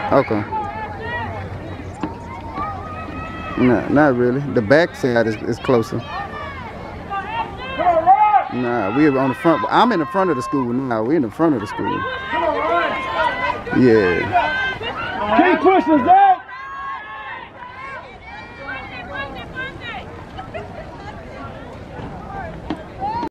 Okay. No, not really. The back side is closer. Nah, we're on the front. I'm in the front of the school now. We're in the front of the school. Yeah. Keep pushing, Zach.